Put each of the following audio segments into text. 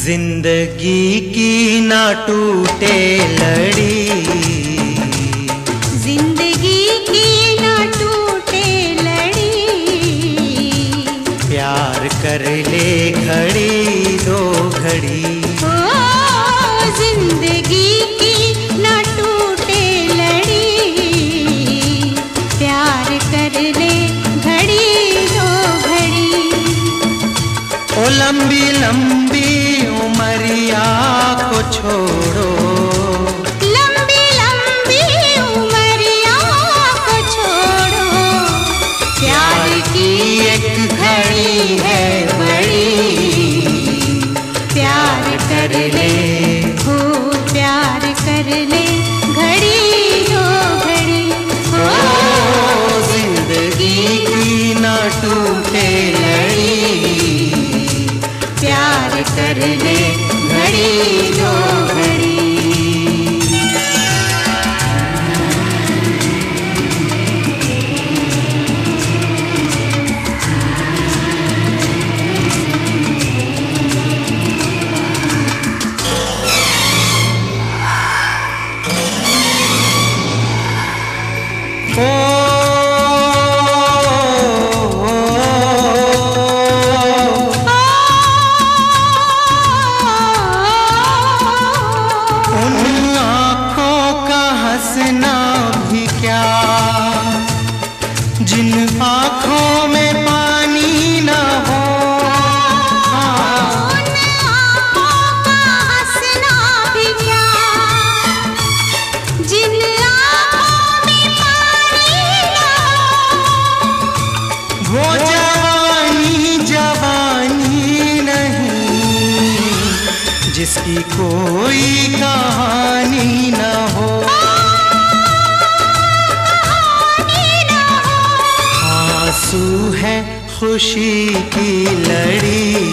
जिंदगी की ना टूटे लड़ी, जिंदगी की ना टूटे लड़ी, प्यार कर ले घड़ी दो घड़ी। ओ जिंदगी की ना टूटे लड़ी, प्यार कर ले घड़ी दो घड़ी। ओ लंबी लंबी उमरिया को छोड़ो, लंबी लंबी उमरिया को छोड़ो, प्यार की एक घड़ी है बड़ी, प्यार कर ले हो प्यार कर ले घड़ी दो घड़ी। ओ जिंदगी की ना टूटे लड़ी, प्यार कर ले घड़ी दो घड़ी। जिन आँखों में पानी न हो, उन आँखों का हंसना भी क्या, जिन आँखों में पानी न हो, वो जवानी जवानी नहीं जिसकी कोई कहानी न हो। आंसू है खुशी की लड़ी,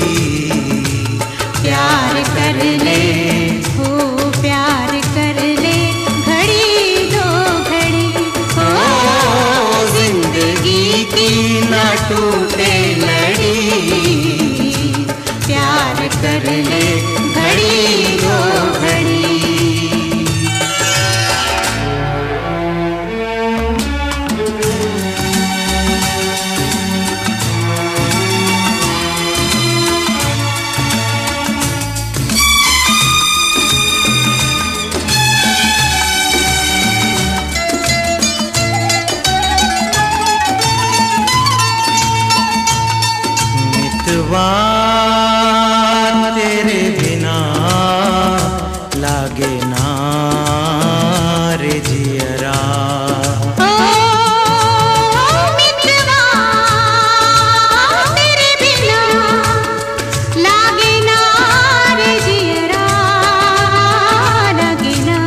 प्यार कर ले हो प्यार कर ले घड़ी दो घड़ी। ओ जिंदगी की ना टूटे लड़ी, प्यार कर ले घड़ी दो घड़ी। तेरे बिना लागे ना रे जियरा, मितवा तेरे बिना लागे ना रे जियरा, लागे ना।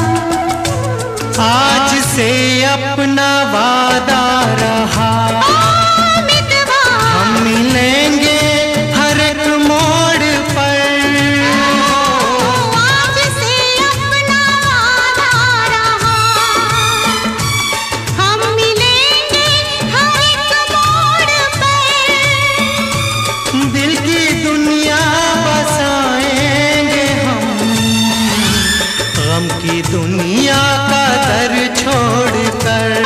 आज से अपना वादा रहा, हम मिलेंगे हर एक मोड़ पर। आज से अपना वादा रहा, हम मिलेंगे हर एक मोड़ पर। दिल की दुनिया बसाएंगे हम, गम की दुनिया का दर छोड़कर।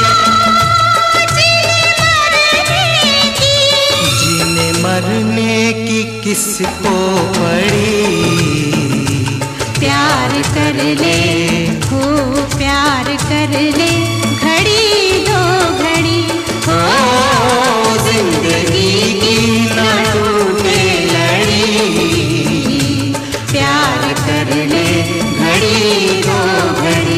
जीने मरने की किसको पड़ी, प्यार कर ले हो प्यार कर ले घड़ी दो घड़ी। ओ जिंदगी की ना टूटे लड़ी, प्यार कर ले घड़ी दो घड़ी।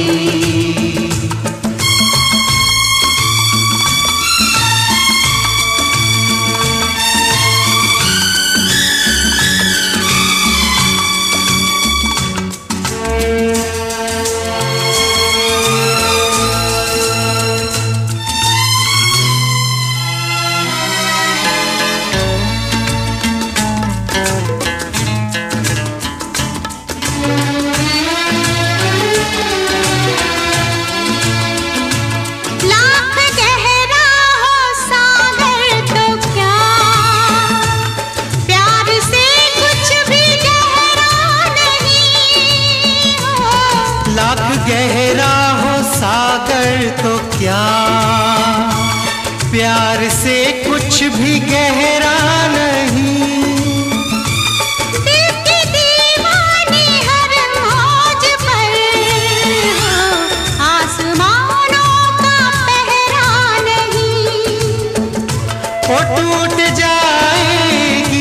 प्यार से कुछ भी गहरा नहीं। दिल की दीवानी हर मौज पर हो, आसमानों का पहरा नहीं। वो टूट जाएगी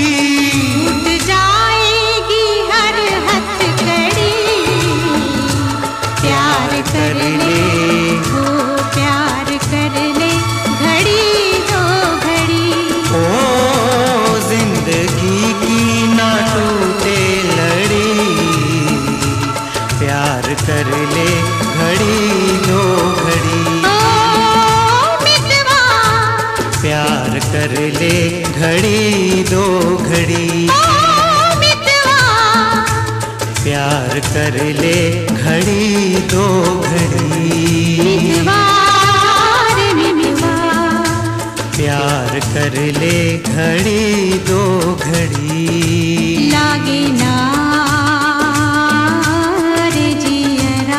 हर हथकड़ी। प्यार कर ले हो, प्यार कर ले घड़ी दो घड़ी। ओ जिंदगी की ना टूटे लड़ी, प्यार कर ले घड़ी दो घड़ी। ओ मितवा, प्यार कर ले घड़ी दो घड़ी। ओ मितवा, प्यार कर ले घड़ी दो घड़ी। मितवा रे मितवा, प्यार कर ले घड़ी दो घड़ी। लागे ना रे जियरा।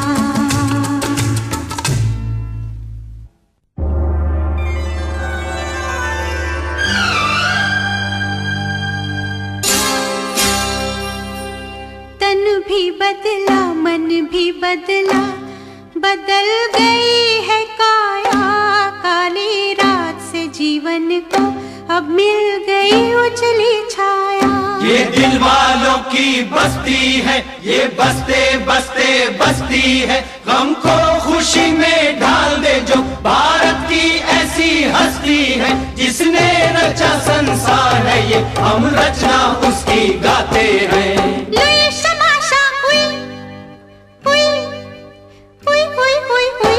तन भी बदला, मन भी बदला, बदल गई है काया। काली रात से जीवन को अब मिल गई उजली छाया। ये दिल वालों की बस्ती है, ये बसते बसते बस्ती है। गम को खुशी में ढाल दे जो भारत की ऐसी हस्ती है। जिसने रचा संसार है ये, हम रचना उसकी गाते हैं। लुई शमाशा हुई हुई हुई हुई हुई हुई।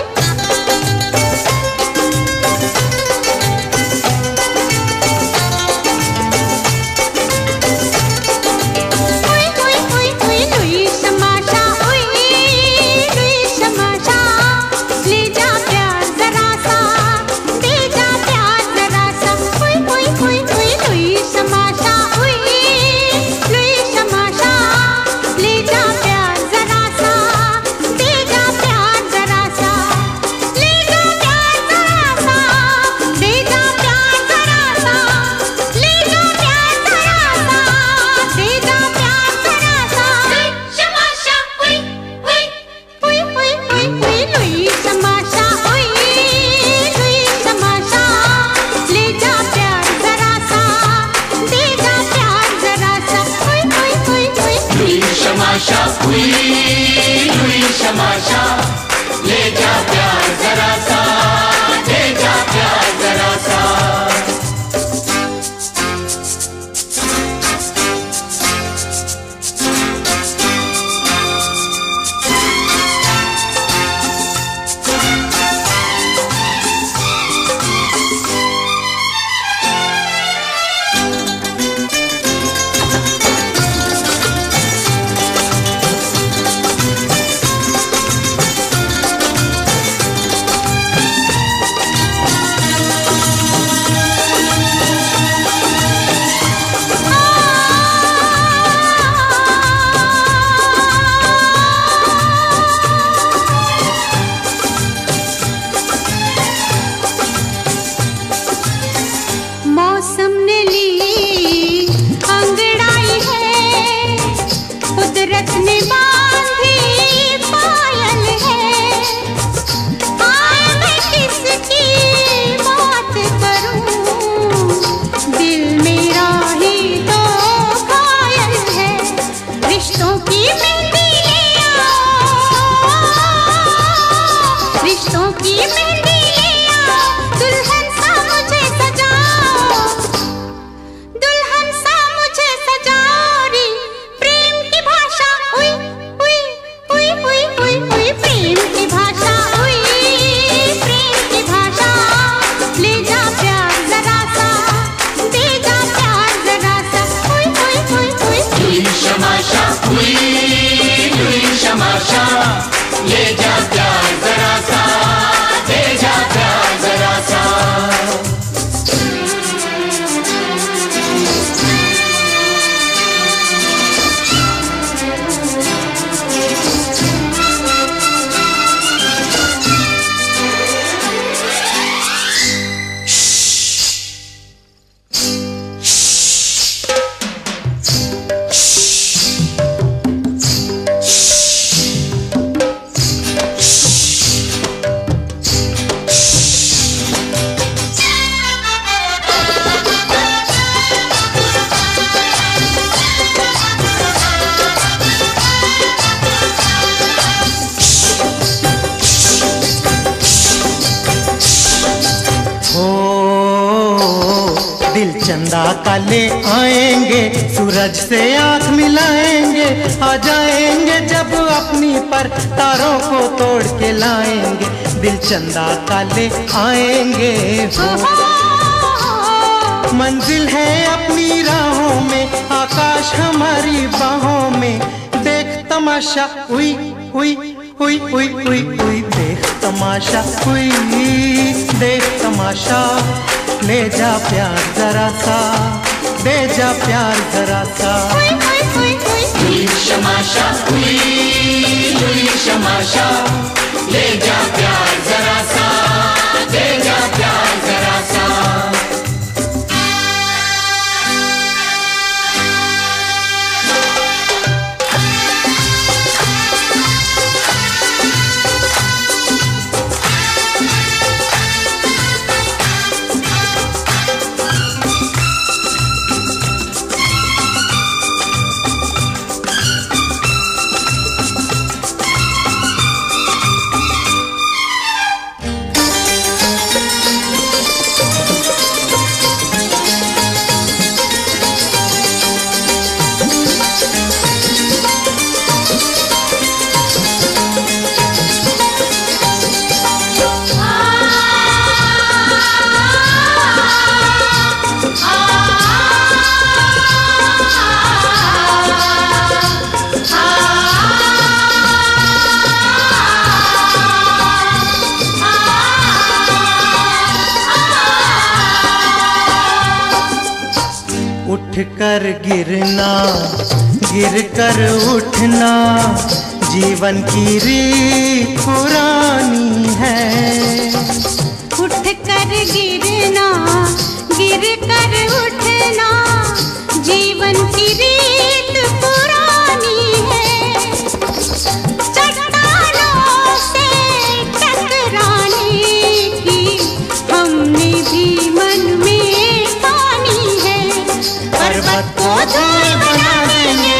लुई शमाशा हुई, लुई शमाशा। ले जा प्यार जरा सा, दे जा प्यार जरा सा। हुई हुई हुई हुई। लुई शमाशा हुई, लुई शमाशा। ले जा प्यार जरा सा, दे जा प्यार जरा सा। ले जा प्यार जरा सा, दे जा प्यार जरा सा। ले जा प्यार जरा सा, दे जा प्यार जरा सा। शमाशा हुई हुई हुई हुई हुई हुई। लुई शमाशा हुई, लुई शमाशा। ले जा प्यार जरा सा, दे जा प्यार जरा सा। हुई हुई हुई हुई। लुई शमाशा हुई, लुई शमाशा। ले जा प्यार जरा सा, दे जा प्यार जरा सा। हो दिल चंदा का ले आएंगे, सूरज से आंख मिलाएंगे, आ जाएंगे जब अपनी पर तारों को तोड़ के लाएंगे, दिल चंदा का ले आएंगे हो। मंजिल है अपनी राहों में, आकाश हमारी बाहों में, देख तमाशा हुई हुई हुई हुई हुई हुई, देख तमाशा हुई, देख तमाशा, ले जा प्यार जरा सा, दे जा प्यार जरा सा। हुई शमाशा हुई, हुई शमाशा, ले जा प्यार जरा सा, दे जा प्यार जरा सा। उठ कर गिरना, गिर कर उठना, जीवन की रीत पुरानी है। उठ कर गिरना, गिर कर उठना, जीवन की रीत पुरानी है। चट्टानों से टकराने की हमने भी मन में ठानी है। पर्वत को धूल बना देंगे,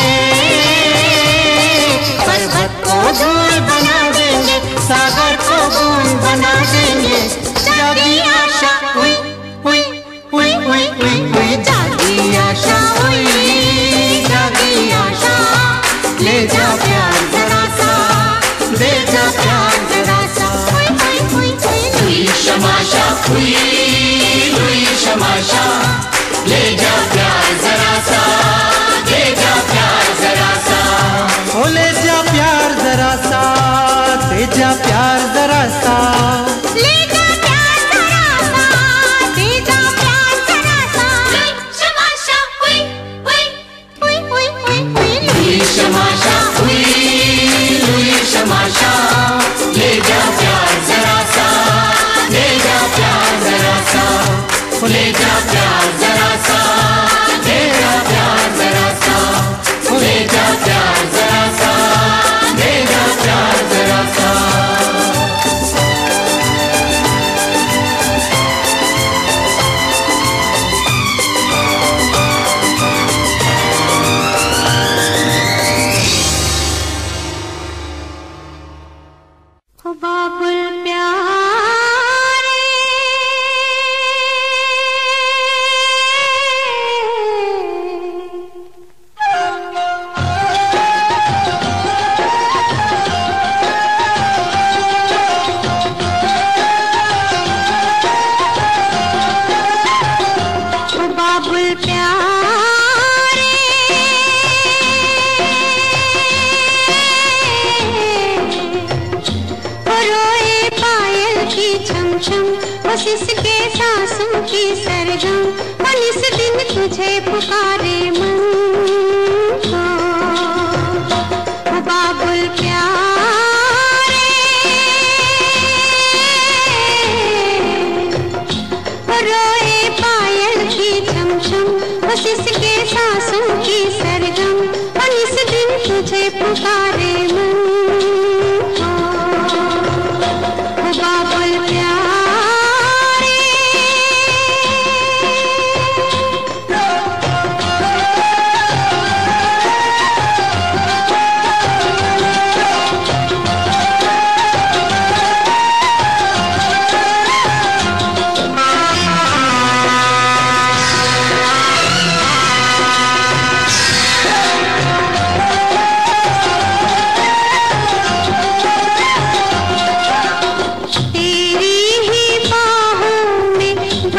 पर्वत को धूल बना देंगे, सागर को बूंद बना देंगे। जागी आशा हुई हुई हुई हुई हुई हुई, जागी आशा हुई, जागी आशा, ले जा प्यार जरा सा, दे जा प्यार जरा सा। हुई हुई हुई हुई शमाशा हुई, हुई शमाशा, ले जा प्यार जरा सा, दे जा प्यार जरा सा। ओ ले जा प्यार जरा सा, दे जा प्यार जरा सा, ले जा प्यार जरा सा, दे जा प्यार जरा सा। शमाशा हुई हुई हुई हुई हुई हुई, हुई शमाशा हुई, हुई शमाशा, ले जा प्यार जरा सा, ले जा प्यार जरा सा, ले जा प्यार जरा सा, ले जा प्यार जरा सा, ले जा प्यार जरा सा, ले जा प्यार जरा सा। ओ बाबुल प्यारे, ओ बाबुल प्यारे, ओ रोए पायल की छम छम, ओ सिसके सांसों की सरगम, और इस दिन तुझे पुकारे मन को। ओ बाबुल प्यारे, ओ रोए पायल की छम छम, ओ सिसके सांसों की सरगम, और इस दिन तुझे पुकारे मन को। ओ बाबुल प्यारे,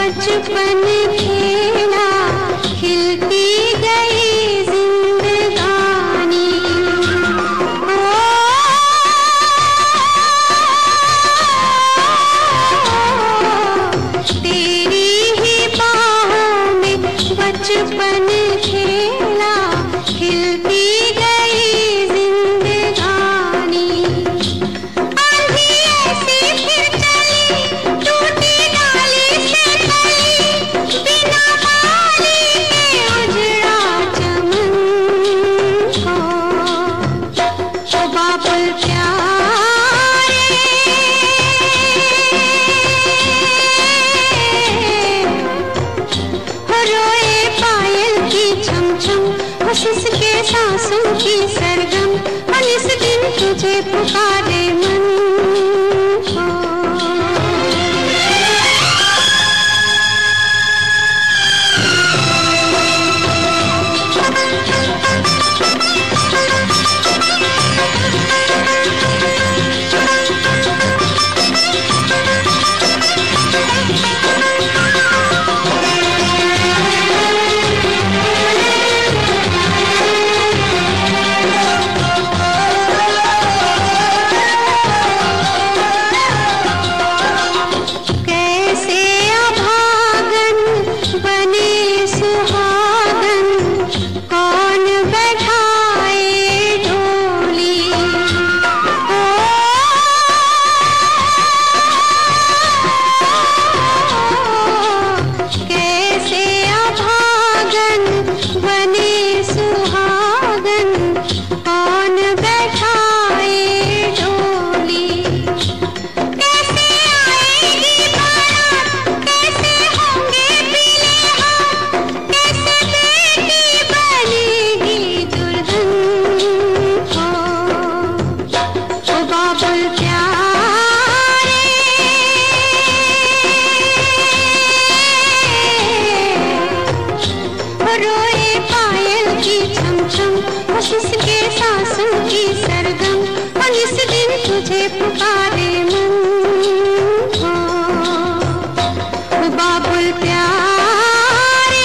बचपन खेला खिलती गई जिंदगानी। ओ तेरी ही बाहों में बचपन खेला खिलती गई जिंदगानी। आंधी ऐसी फिर चली टूटी डाली से कली, बिना माली के उजड़ा चमन को। ओ बाबुल प्यारे रोए पायल की छम छम, उसके सांसों की सरगम, और इस दिन तुझे पुकारे मन को। कैसे अभागन बने सुहागन, कौन बैठाए डोली। ओ कैसे अभागन बने सुहागन, कौन बैठाए डोली। कैसे आएगी बारात, कैसे होंगे पीले हाथ, कैसे बेटी बनेगी दुल्हन को। ओ बाबुल प्यारे रोए पायल की छम छम, उसके सांसों की सरगम, और इस दिन तुझे पुकारे मन को। ओ बाबुल प्यारे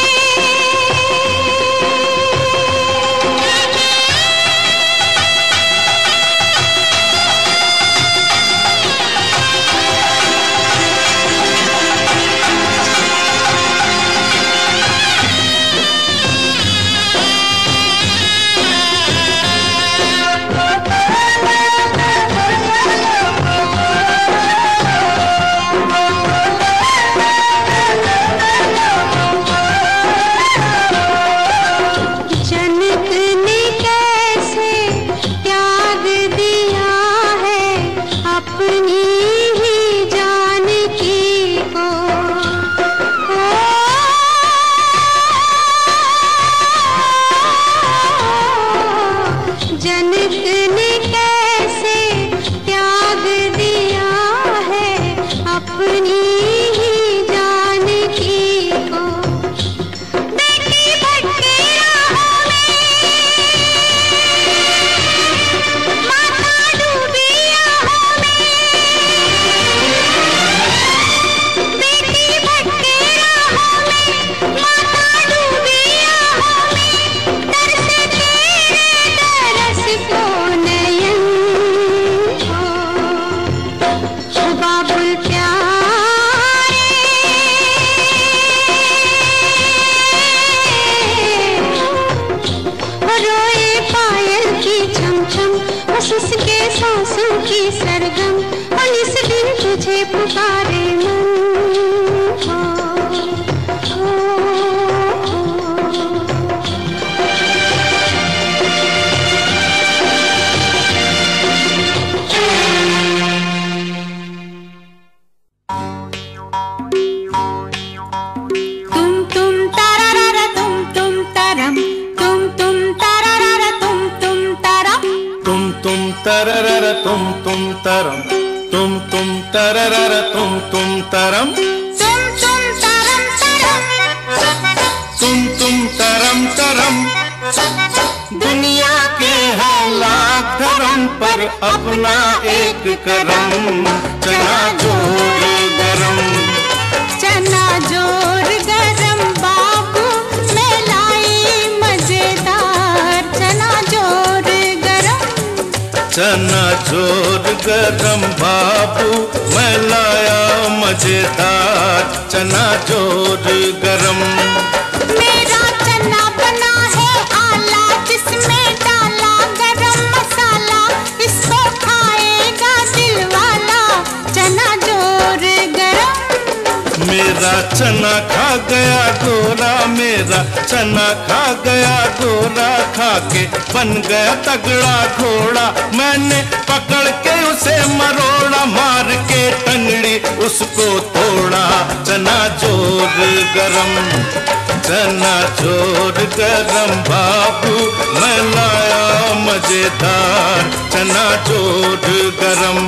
जनक ने कैसे त्याग दिया है अपनी ही जानकी को। ओ जनक ने कैसे त्याग दिया है अपनी ही जानकी को। बेटी भटके राहों में, माता डूबी आहों में। बेटी भटके राहों में, माता डूबी आहों में, तरसे तेरे तरस को नयन को। ओ बाबुल प्यारे रोए पायल की छम छम, उसके सांसों की सरगम, और इस दिन तुझे पुकारे मन को। तुम तारारा तुम तरम, तुम तारारा तुम तरम। तुम तररर तुम तरम, तुम तररर तुम तरम, तुम तरम तरम, तुम तरम तरम। दुनिया के है लाख धर्म पर अपना एक करम, चना जोड़े गरम, चना जो चना जोर गरम बाबू मैं लाया मजेदार चना जोर गरम। मेरा चना बना है आला जिसमें डाला गरम मसाला, इसको खाएगा दिल वाला चना जोर गरम। मेरा चना खा गया गोरा, मेरा चना खा गया गोरा, खा के बन गया तगड़ा घोड़ा, मैंने पकड़ के उसे मरोड़ा, मार के टंगड़ी उसको तोड़ा। चना जोर गरम, चना जोर गरम बाबू मैं लाया मजेदार चना जोर गरम।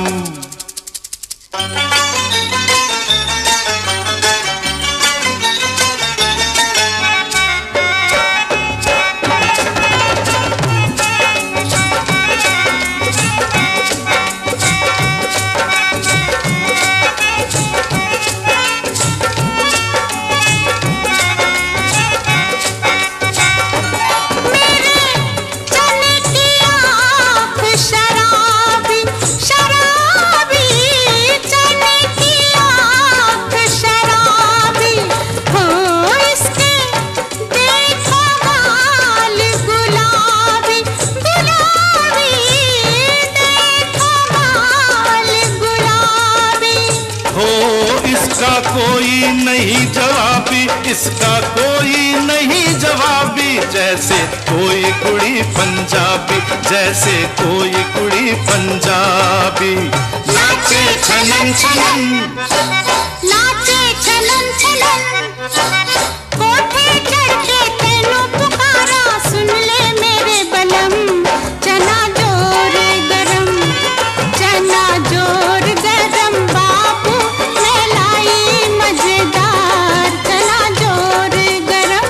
कोई नहीं जवाबी, इसका कोई नहीं जवाबी, जैसे कोई कुड़ी पंजाबी, जैसे कोई कुड़ी पंजाबी। नाचे छलन छलन, नाचे छलन छलन, कोठे चढ़ के तेनू पुकारा, सुन ले मेरे बलम चना जोर गरम, चना जोर गरम बाबू मैं लाई मजेदार चना जोर गरम।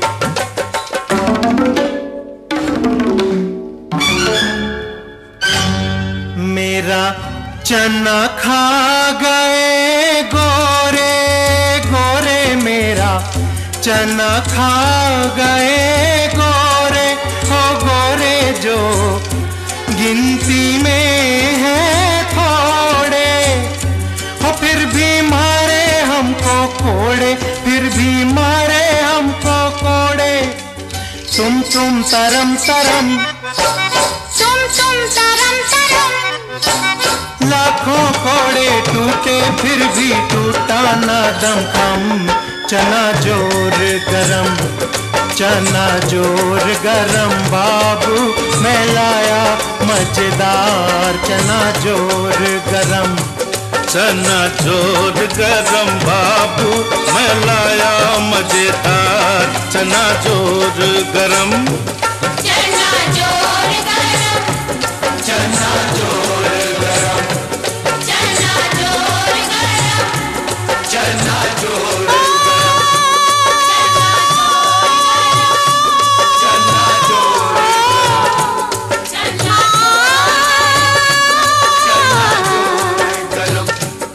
मेरा चना खा गए गोरे गोरे, मेरा चना खा गए गोरे, हो गोरे जो गिनती में है थोड़े, हो फिर भी मारे हमको कोड़े, फिर भी मारे हमको कोड़े। तुम तरम तरम, तुम तरम तरम, लाखों कोड़े टूटे फिर भी टूटा ना दम खम। चना जोर गरम, चना जोर गरम बाबू मैं लाया मजेदार चना जोर गरम। चना जोर गरम बाबू मैं लाया मजेदार चना जोर गरम। चना जोर गरम, चना जोर गरम, चना जोर गरम, चना जोर गरम, चना जोर गरम,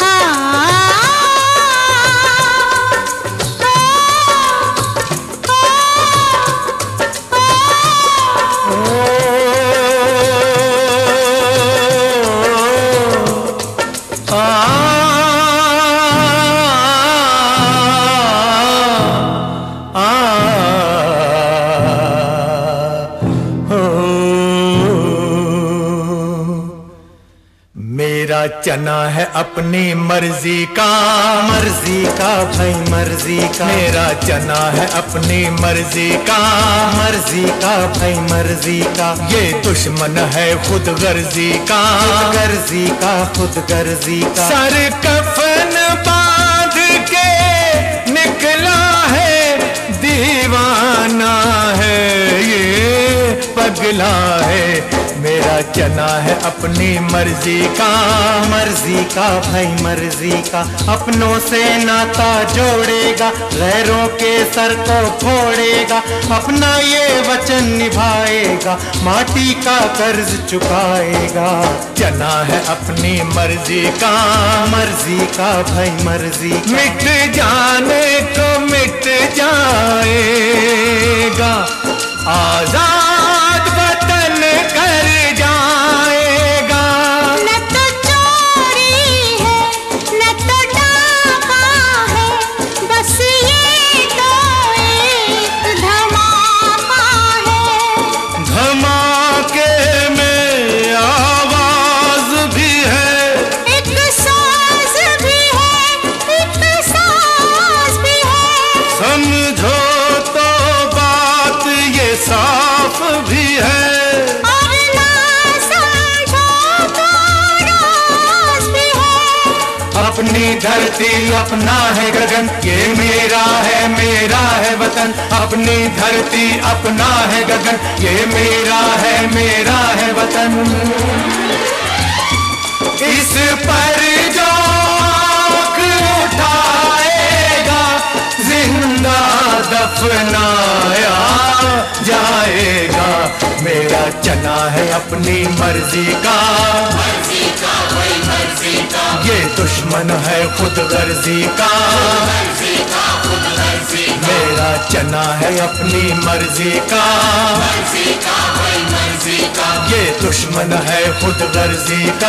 मेरा चना है अपनी मर्जी का, मर्जी का भाई मर्जी का। मेरा चना है अपनी मर्जी का, मर्जी का भाई मर्जी का। ये दुश्मन है खुद गर्जी का, गर्जी का खुद गर्जी का। सर कफन बांध के निकला है दीवाना है, ये पगला है। मेरा चना है अपनी मर्जी का, मर्जी का भाई मर्जी का। अपनों से नाता जोड़ेगा, गैरों के सर को फोड़ेगा। अपना ये वचन निभाएगा, माटी का कर्ज चुकाएगा। चना है अपनी मर्जी का, मर्जी का भाई मर्जी का। मिट जाने को मिट जाएगा, आजाद वतन कर जाएगा। अपनी धरती अपना है गगन, ये मेरा है वतन। अपनी धरती अपना है गगन, ये मेरा है वतन। इस पर जो आँख उठाएगा जिंदा दफनाया जाएगा। मेरा चला है अपनी मर्जी का, ये दुश्मन है खुद गर्जी का। मेरा चना है अपनी मर्जी का, ये दुश्मन है खुद गर्जी का।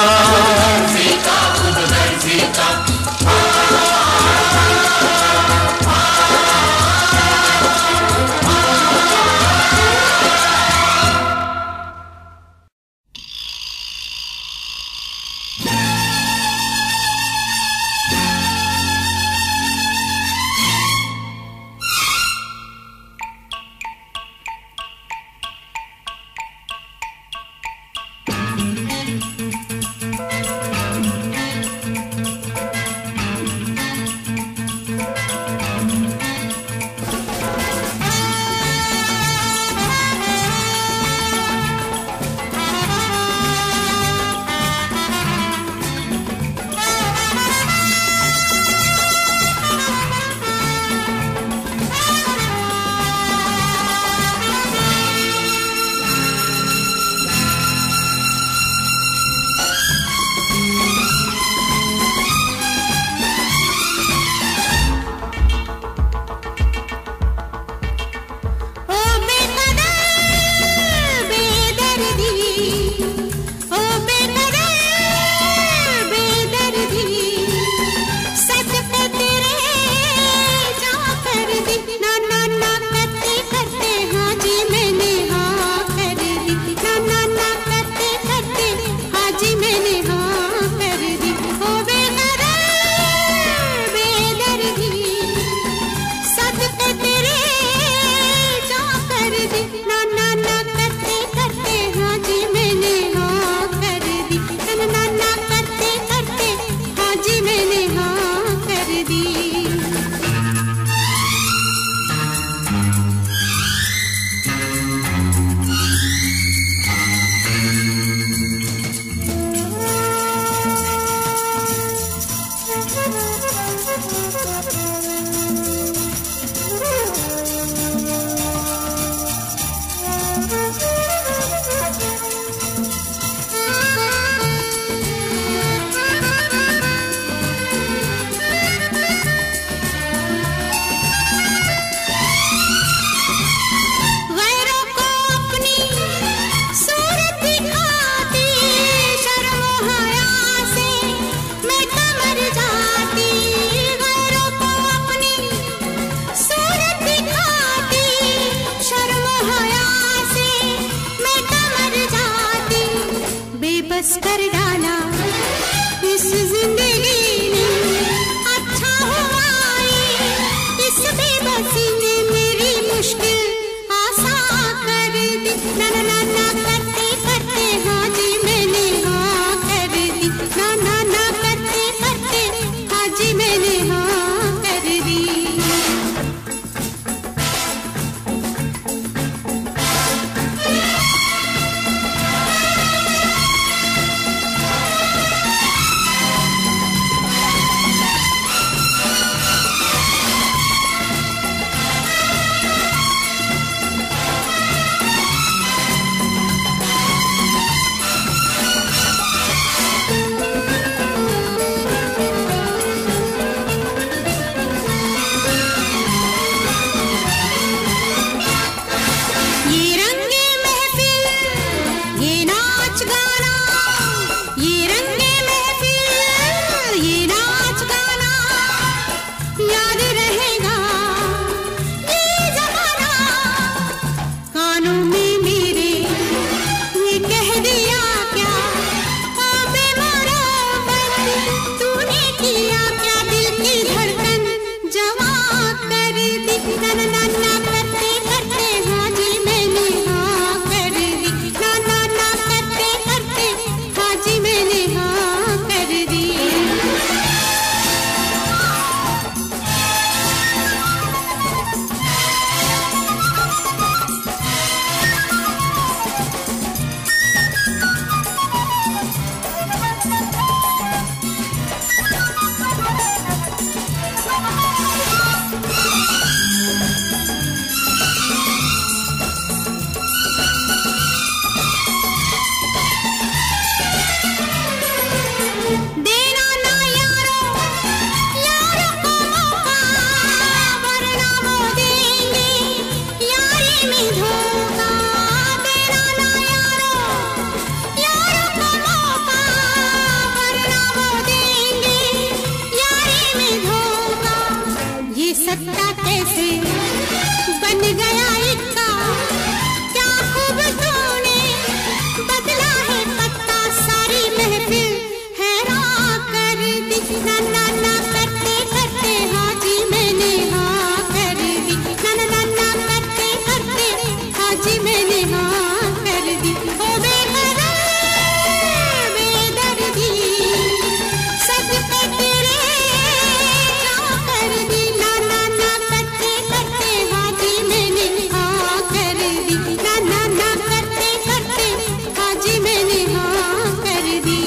थे बन गया इक्का, क्या खूब तूने बदला है पत्ता, सारी महफिल हैरान कर दी। ना ना ना करते करते हाजी मैंने हाँ कर दी, ना ना ना ना करते करते हाजी मैंने हाँ कर दी। ओ बेकरार बेदर्दी सद पे तेरे क्या कर दी, ना ना ना करते करते हाजी मैंने हाँ कर दी, ना ना ना करते करते हाजी मैंने हाँ कर दी।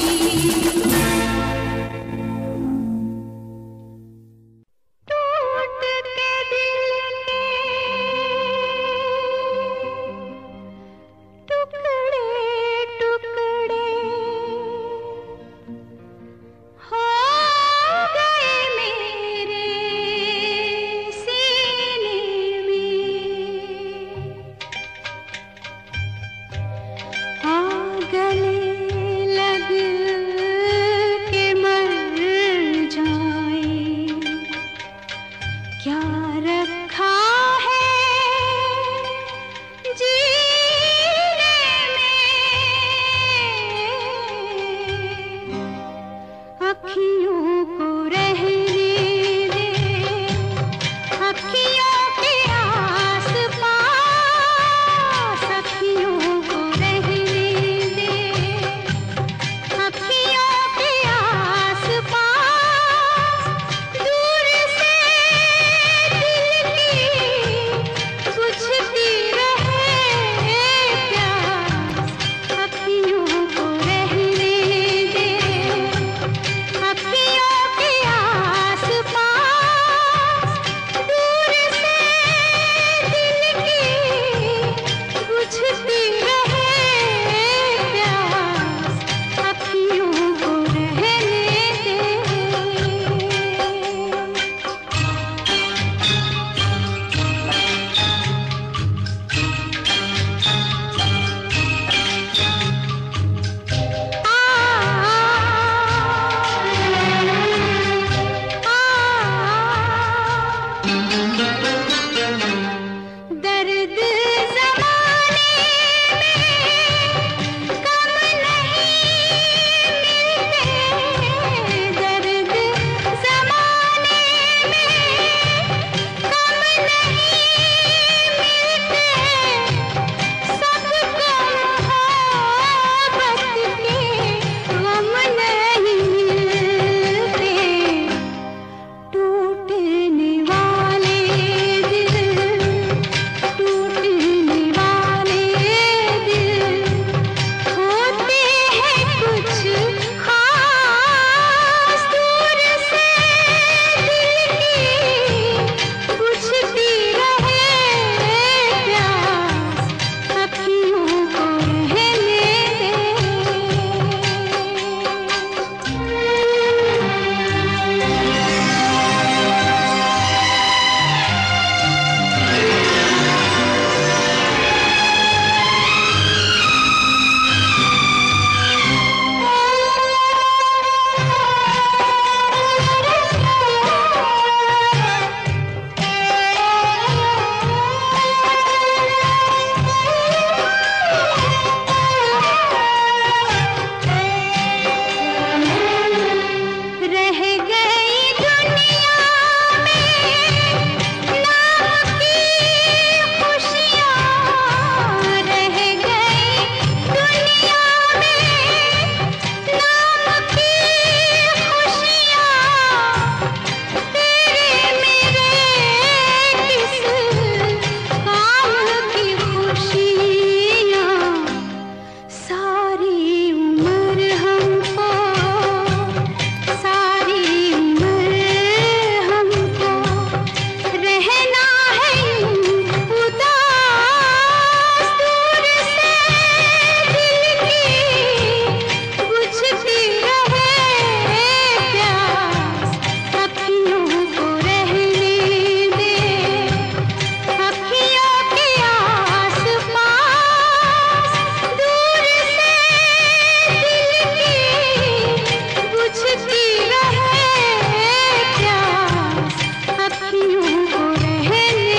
टूट के दिल के टुकड़े टुकड़े हो गए मेरे सीने में, आ गले लग के मर जाए, क्या रखा है जीने में, अखियों को रहने दे, अखियों के आस पास, अखियों को रहने दे, अखियों के आस पास, दूर से दिल की बुझती रहे प्यास, अखियों को रहने दे, अखियों के आस पास, दूर से दिल की बुझती रहे प्यास, अखियों को रहने दे। दर्द ज़माने में कम नहीं मिलते, दर्द ज़माने में कम नहीं मिलते, सबको मोहब्बत के गम नहीं मिलते, टूटने वाले दिल, टूटने वाले दिल होते हैं कुछ खास, दूर से दिल की बुझती रहे प्यास, अखियों को रहने रह गई दुनिया में नाम की खुशियाँ, रह गई दुनिया में नाम की खुशियाँ, तेरे मेरे किस काम की खुशियाँ, सारी उम्र हमको, सारी उम्र हमको रहना है उदास, दूर से दिल की बुझती रहे प्यास, अखियों को रहने दे, अखियों के आस पास, दूर से दिल की बुझती रहे प्यास, अखियों को रहने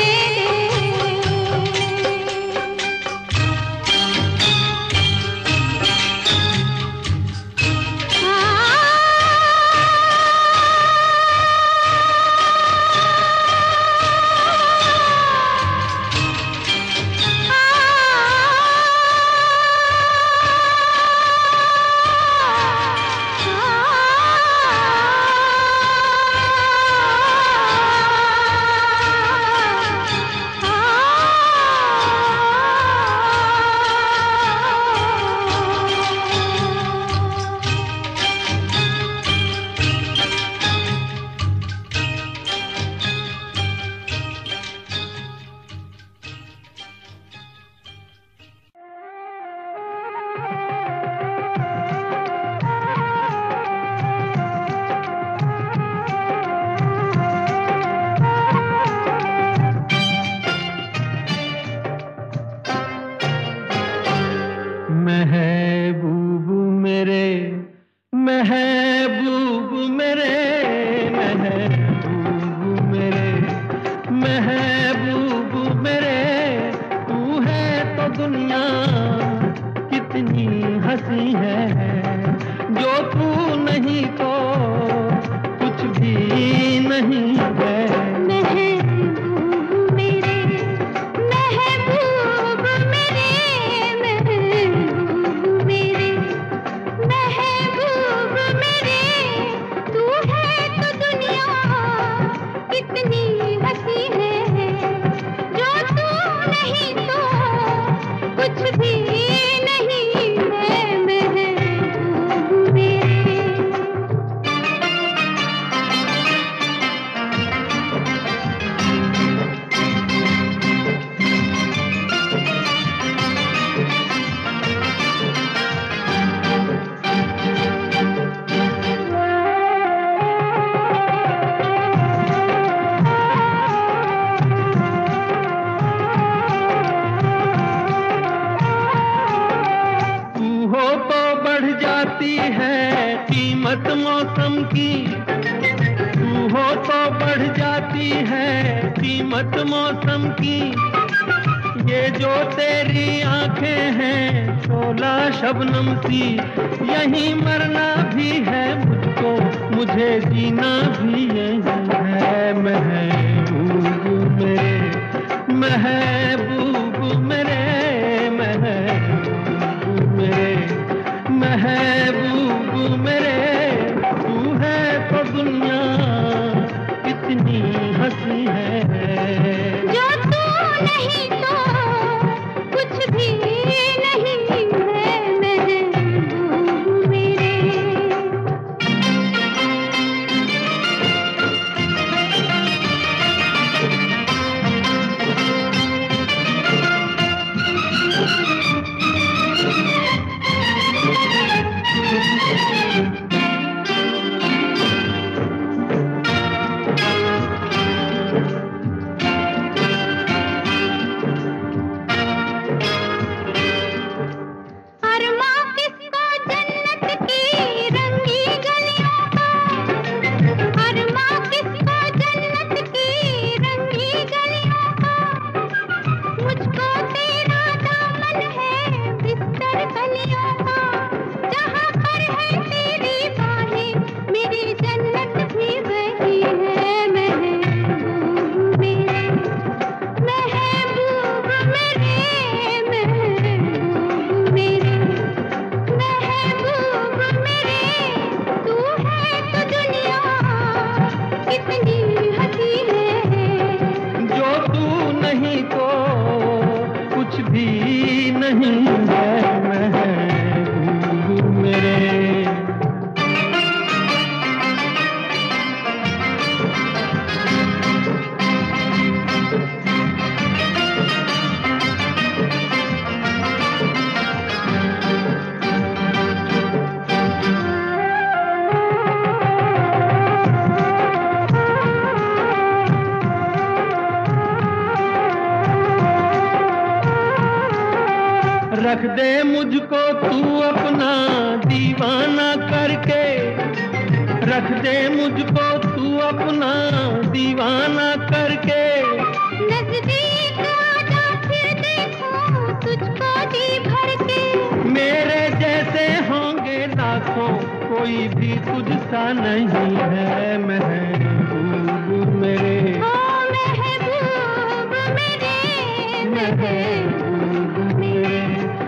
महबूब मेरे तू है तो दुनिया कितनी हंसी है, जो तू नहीं तो कुछ भी नहीं है। महबूब मेरे, महबूब मेरे, महबूब मेरे, महबूब मेरे, तू है तो दुनिया कितनी हंसी है, जो तू नहीं तो कुछ भी नहीं है। महबूब मेरे। तू हो तो बढ़ जाती है कीमत मौसम की, तू हो तो बढ़ जाती है कीमत मौसम की। ये जो तेरी आंखें हैं शोला शबनम सी, यहीं मरना भी है मुझको, मुझे जीना भी यही है। महबूब मेरे, महबूब मेरे, महबूब मेरे, महबूब मेरे, तू है तो दुनिया कितनी हंसी है, जो तू नहीं तो कुछ भी नहीं है। महबूब मेरे। अरमा किसको जन्नत की रंगी गलियों का, अरमा किसको जन्नत की रंगी गलियों का, मुझको तेरा दामन है बिस्तर कलियों का, जहाँ पर है तेरी बाहें मेरी जन्नत भी वही है। महबूब मेरे, महबूब मेरे, महबूब मेरे, महबूब मेरे, तू है तो दुनिया कितनी हंसी है, जो तू नहीं तो कुछ भी नहीं है। महबूब मेरे। रख दे मुझको तू अपना दीवाना करके, रख दे मुझको तू अपना दीवाना करके। नजदीक आजा फिर देखो तुझको जी भर के, मेरे जैसे होंगे लाखों कोई भी तुझसा नहीं है। महबूब मेरे, ओ महबूब मेरे, महबूब मेरे,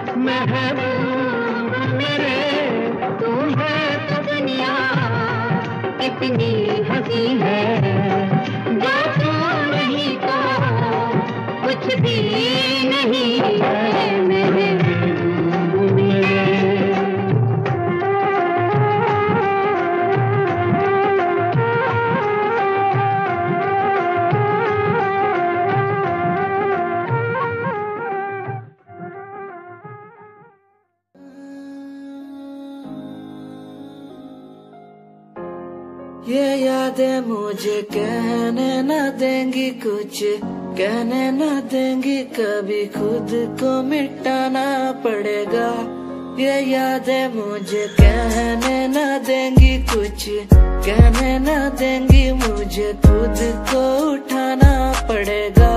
महबूब मेरे, तू है तो दुनिया कितनी हंसी है, जो तू नहीं तो कुछ भी नहीं है। महबूब मेरे। ये यादें मुझे कहने न देंगी कुछ, कहने न देंगी कभी, खुद को मिटाना पड़ेगा ये यादें मुझे कहने न देंगी कुछ, कहने न देंगी मुझे, खुद को उठाना पड़ेगा,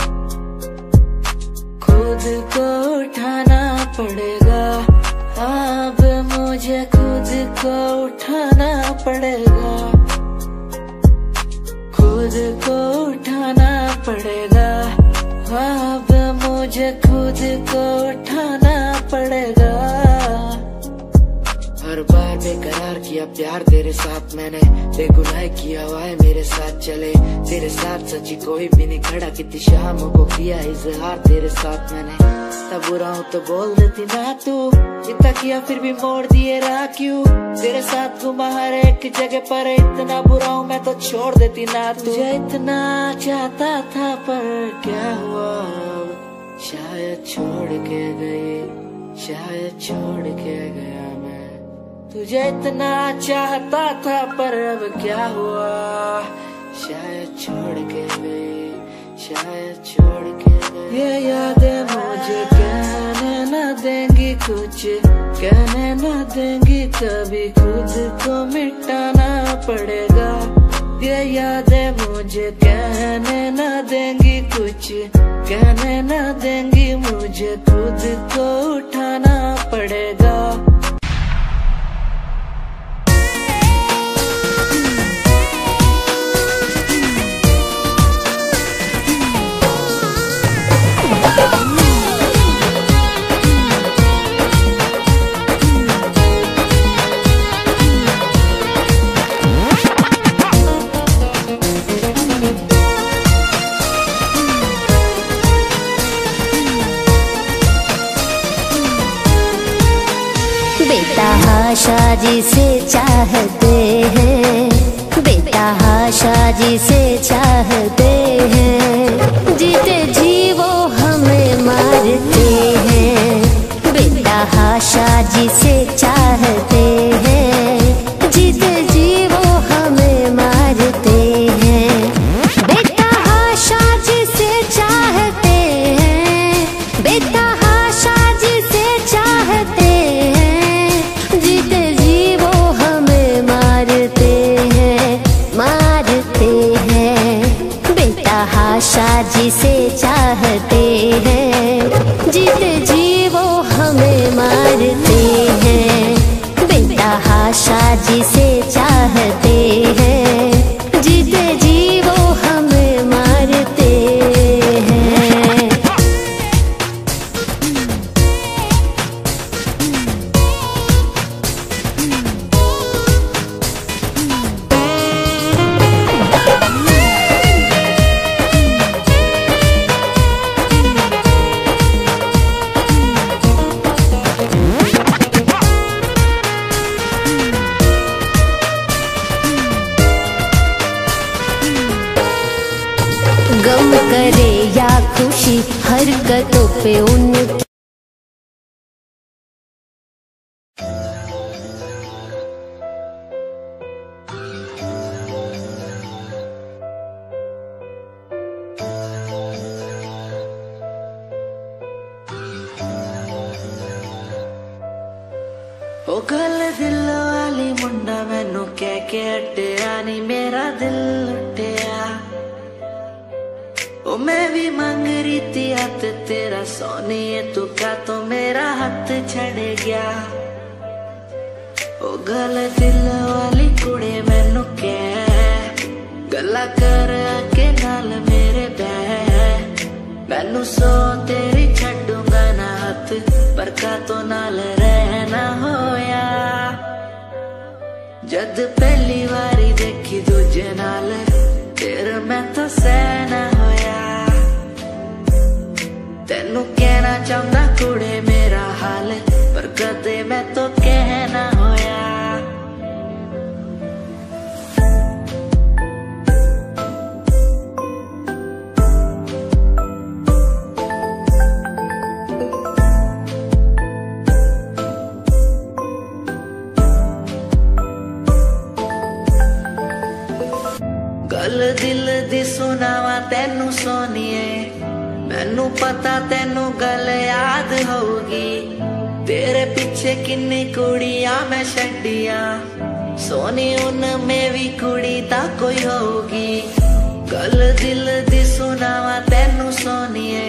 खुद को उठाना पड़ेगा। अब मुझे खुद को उठाना पड़ेगा, खुद को उठाना पड़ेगा। अब मुझे खुद को उठाना पड़ेगा। हर बार बेकरार किया प्यार तेरे साथ मैंने, बेगुनाह किया हुआ है मेरे साथ चले, तेरे साथ सच्ची कोई भी नहीं खड़ा, कितनी शामों को किया इजहार तेरे साथ मैंने। तब बुरा हूँ तो बोल देती ना तू, इतना किया फिर भी मोड़ दिए राह क्यों, तेरे साथ घुमा हर एक जगह पर, इतना बुरा हूँ मैं तो छोड़ देती ना तू। तुझे इतना चाहता था पर क्या हुआ, शायद छोड़ के गई, शायद छोड़ के गया मैं। तुझे इतना चाहता था पर अब क्या हुआ, शायद छोड़ के गई, शायद छोड़ के गई। ये यादें मुझे कहने न देंगी कुछ, कहने न देंगी कभी, खुद को मिटाना पड़ेगा। ये यादें मुझे कहने न देंगी कुछ, कहने न देंगी मुझे, खुद को उठाना पड़ेगा। बेतहाशा जिसे चाहते हैं, बेतहाशा जिसे चाहते हैं, जीते जी वो हमें मारते हैं। बेतहाशा जिसे चाहते हैं, जीते जी वो हमें मारते हैं। बेतहाशा जिसे चाहते हैं, बेतहाशा जिसे चाहते हैं, जीते जी वो हमें मारते हैं, मारते हैं। बेतहाशा जिसे चाहते हैं, जीते जी वो हमें मारते हैं। बेतहाशा जिसे चाहते हैं, जीते जी वो हमें मारते हैं। गम करे या खुशी हरकतों पे उनकी, ओ गल दिल वाली मुंडा मैनू कह के हटिया नी, मेरा दिल लुटिया। ओ मैं भी मंग रही थी हाथ तेरा सोनिए, तू का तो मेरा हाथ छड़ गया। ओ गल दिल वाली कुड़े मैनू कह, गला कर के नाल मेरे बह, मैनू सो तेरी छड्डूंगा ना हाथ, पर का तो नाल रहना होया। जद पहली बारी देखी दूजे नाल, तेरे मैं तो सहना होया। तेनू कहना चाहता कुड़े मेरा हाल, पर कदे मैं तो कहना होया। गल दिल दी सुनावा तेनू सोनिए, मैनू पता तेनू गल याद होगी। तेरे पीछे किन्नी कुड़ियां मैं छड्डियां, सोनी उनमें भी कुड़ी ता कोई होगी। गल दिल दी सुनावा तेनू सोनिए।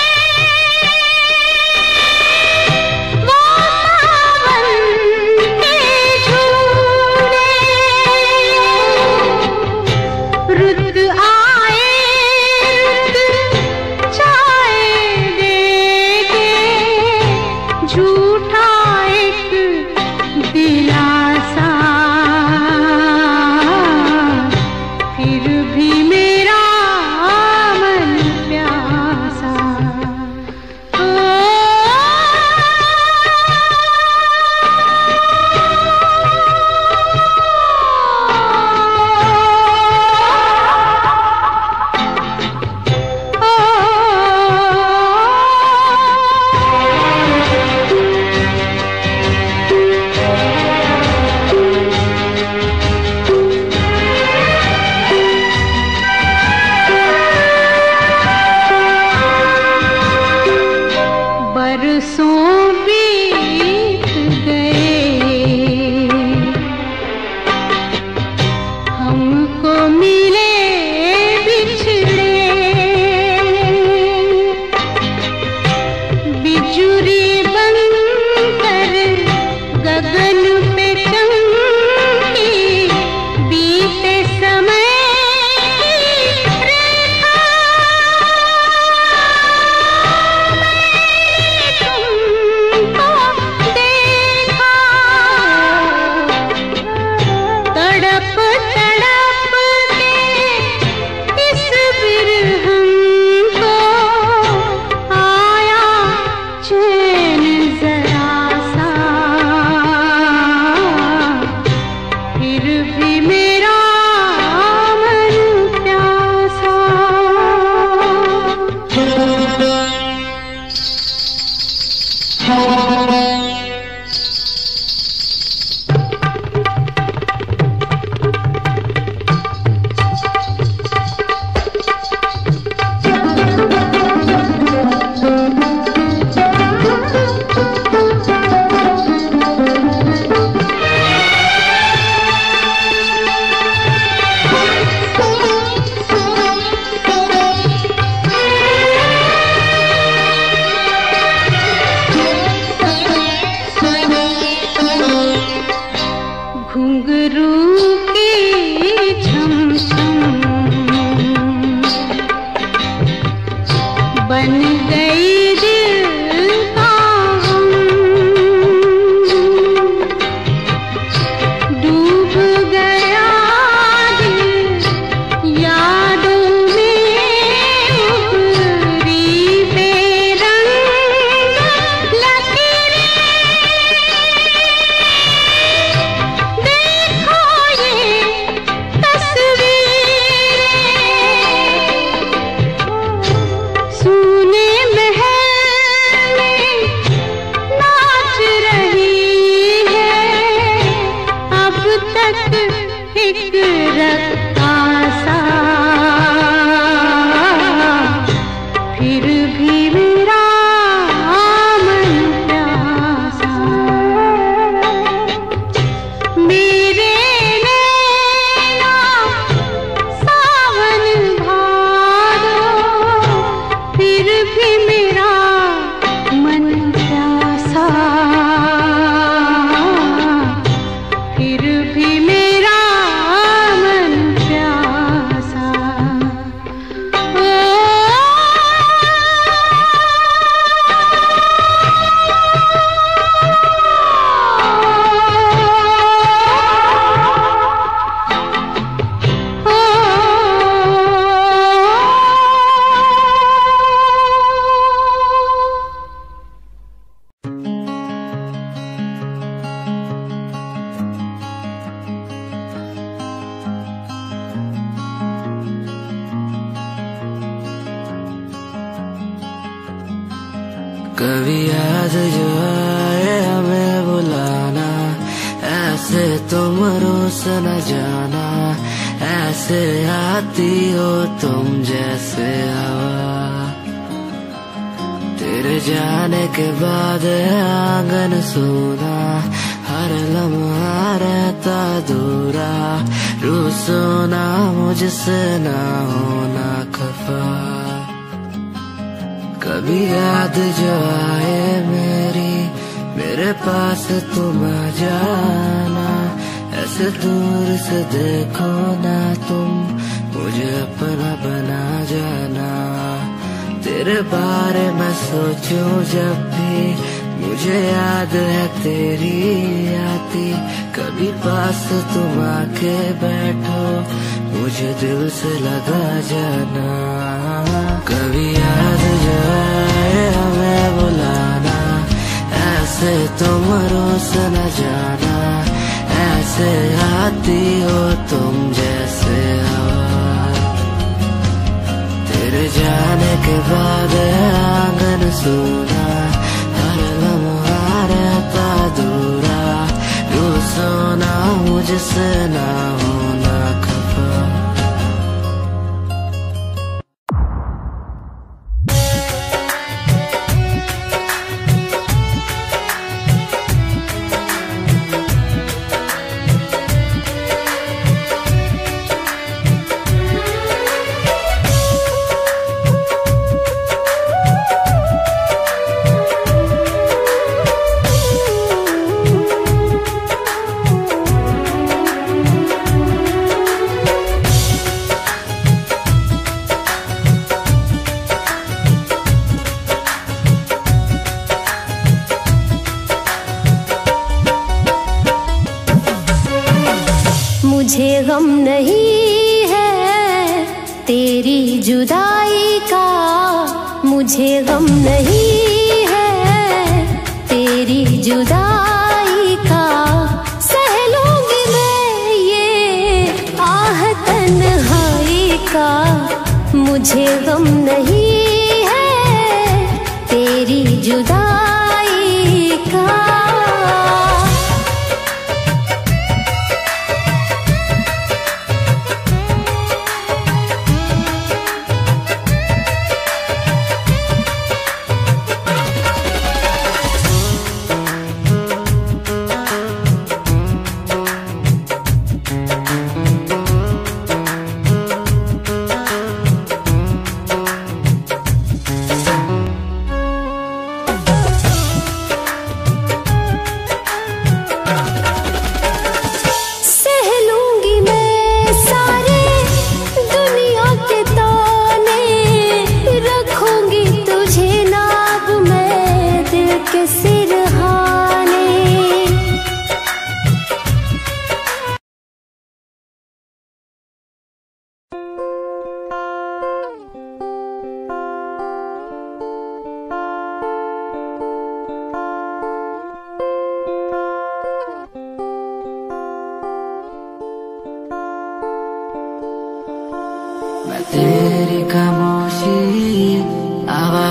वो सावन बन गई दिल का गम, डूब गया दिल यादों में, उभरी बेरंग लकीरें। देखो ये तस्वीरें, सूने महल में नाच रही है, अब तक एक रक्कासा, फिर भी मेरा मन प्यासा। मेरे नैना सावन भादो, फिर भी मेरा मन प्यासा, फिर भी मेरा मन प्यासा। ओ कभी याद जो आए हमें बुलाना, ऐसे तुम रोस न जाना, ऐसे आती हो तुम जैसे हवा। तेरे जाने के बाद आंगन सूना, हर लम्हा रहता दूरा, रूसो ना मुझसे ना होना खफा। कभी याद जो आए मेरे पास तुम आ जाना, ऐसे दूर से देखो ना तुम, मुझे अपना बना जाना। तेरे बारे में सोचूं जब भी, मुझे याद है तेरी आती, कभी पास तुम आके बैठो, मुझे दिल से लगा जाना। कभी याद जो आए हमें बुलाना, ऐसे तुम रोस न जाना, ऐसे आती हो तुम जैसे हवा। तेरे जाने के बाद आंगन सूना, हर लम्हा रहता दूरा, रूसो ना मुझसे ना होना खफा। मुझे गम नहीं है तेरी जुदाई का, मुझे गम नहीं है तेरी जुदाई का, सह लूंगी मैं ये आह तन्हाई का। मुझे गम नहीं है तेरी जुदाई का।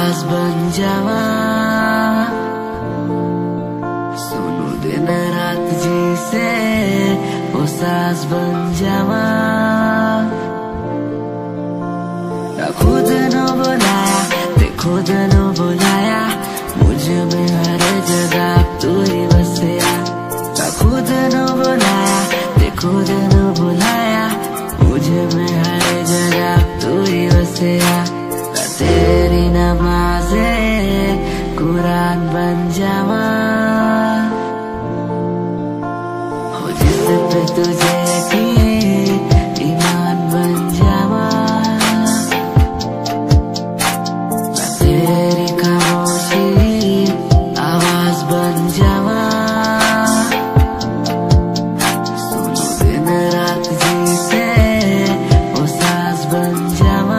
आवाज बन जावा, सुनो दिन रात जी से वो सास बन जावा। खुद न बुलाया ते खुद न बुलाया, मुझे में हर जगह तू ही बसया। खुद न बुलाया ते खुद न बुलाया, मुझे में हर जगह तू ही बसया। तेरी नमाज़े कुरान बन जावा, हो जिस पे तुझे यकीन ईमान बन जावा। तेरी खामोशी आवाज बन जावा, सुनो दिन रात जी से वो सास बन जावा।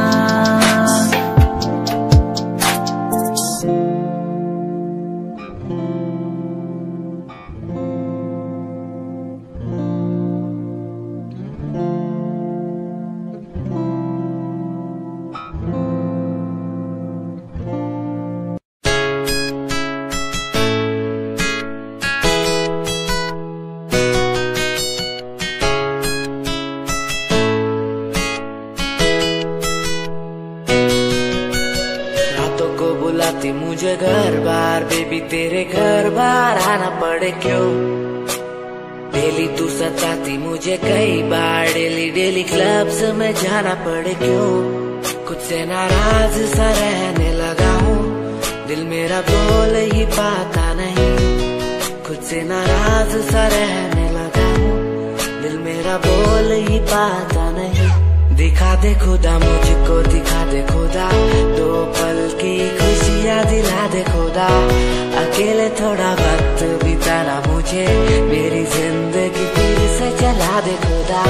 बुलाती मुझे घर बार, बेबी तेरे घर बार आना पड़े क्यों? डेली तू सताती मुझे कई बार, डेली डेली क्लब्स में जाना पड़े क्यों? खुद से नाराज सा रहने लगा हूँ, दिल मेरा बोल ही पाता नहीं। खुद से नाराज सा रहने लगा हूँ, दिल मेरा बोल ही पाता नहीं। दिखा दे खुदा मुझको, दिखा दे खुदा, दो पल की खुशियाँ दिला दे खुदा। अकेले थोड़ा वक्त बिताना मुझे, मेरी जिंदगी फिर से चला दे खुदा।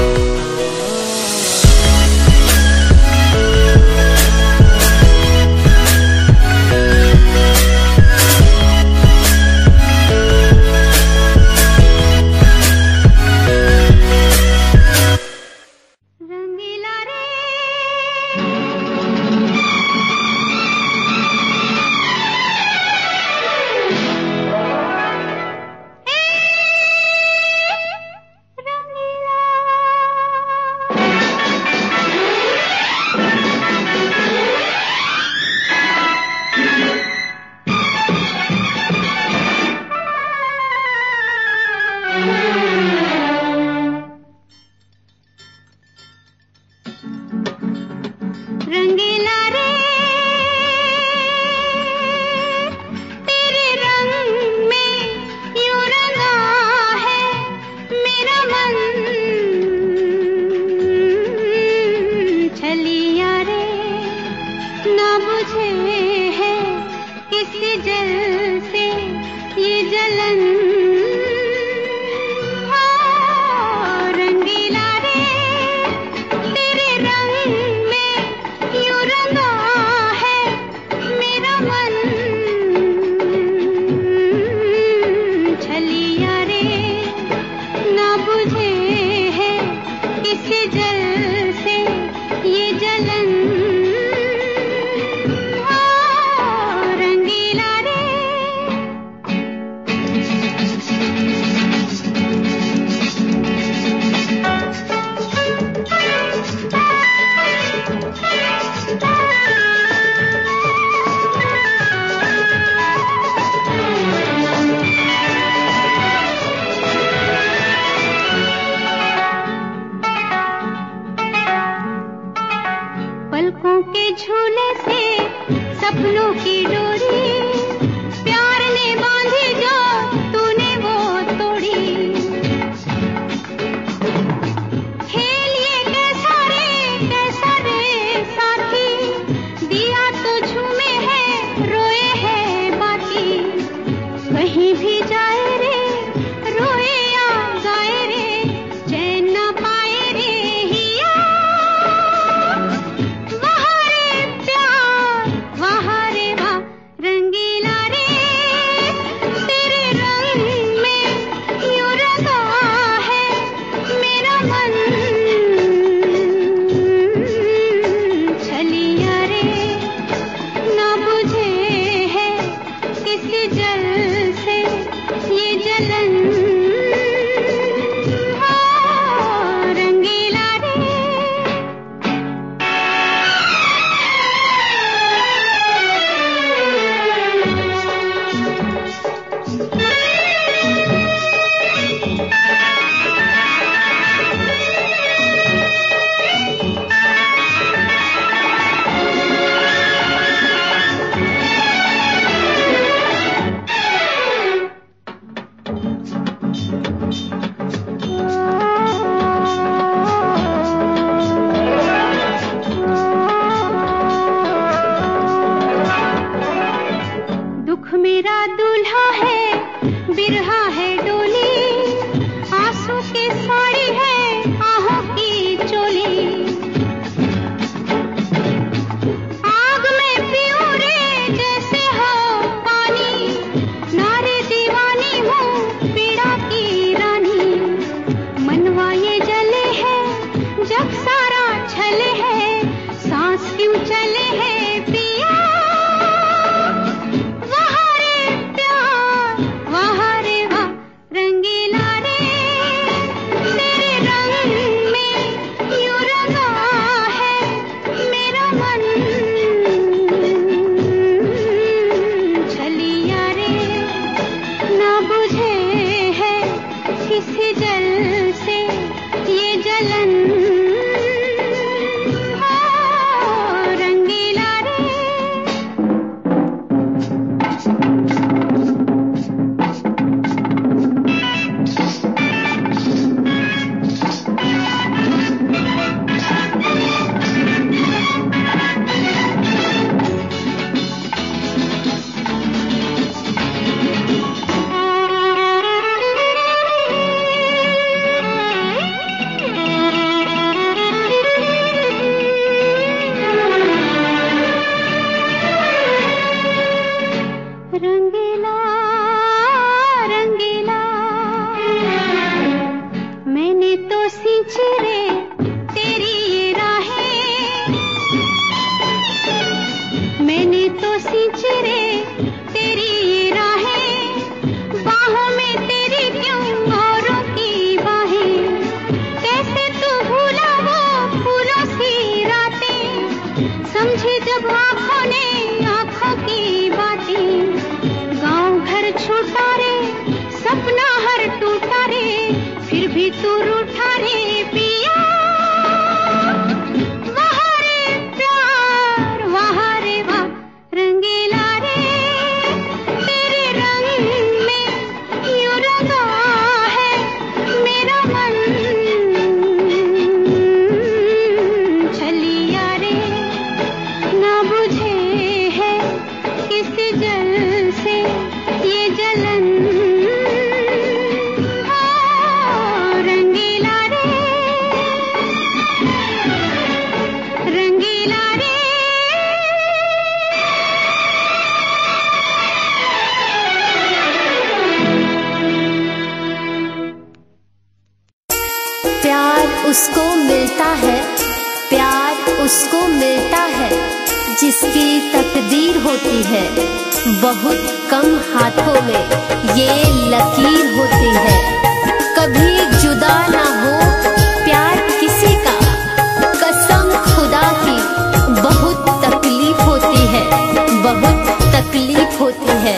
रंगीला रे तेरे रंग में यूं रंगा है मेरा मन। छलिया रे ना बुझे है किस जल से ये जलन। पलकों के झूले से सपनों की डोरी प्यार ने बांधी जो तूने वो तोड़ी। खेल ये कैसा रे साथी, दिया तो झूमे है रोए है बाकी। कहीं भी जाए रे रोए या गाए रे, चैन ना पाए रे हिया। वहाँ रे प्यार वहाँ रे वाह रंग इस जल से ये जलन रंगीला रे रंगीला रे। प्यार उसको मिलता है, प्यार उसको मिलता है जिसकी तकदीर होती है बहुत कम हाथों में ये लकीर होती है। कभी जुदा ना हो प्यार किसी का, कसम खुदा की बहुत तकलीफ होती है, बहुत तकलीफ होती है।